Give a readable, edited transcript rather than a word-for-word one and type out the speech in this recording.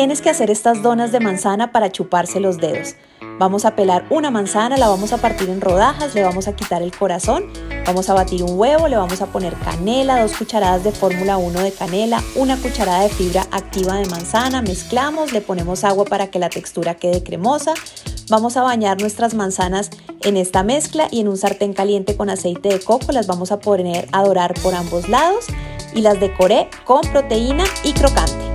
Tienes que hacer estas donas de manzana para chuparse los dedos. Vamos a pelar una manzana, la vamos a partir en rodajas, le vamos a quitar el corazón, vamos a batir un huevo, le vamos a poner canela, 2 cucharadas de fórmula 1 de canela, 1 cucharada de fibra activa de manzana, mezclamos, le ponemos agua para que la textura quede cremosa. Vamos a bañar nuestras manzanas en esta mezcla y en un sartén caliente con aceite de coco las vamos a poner a dorar por ambos lados y las decoré con proteína y crocante.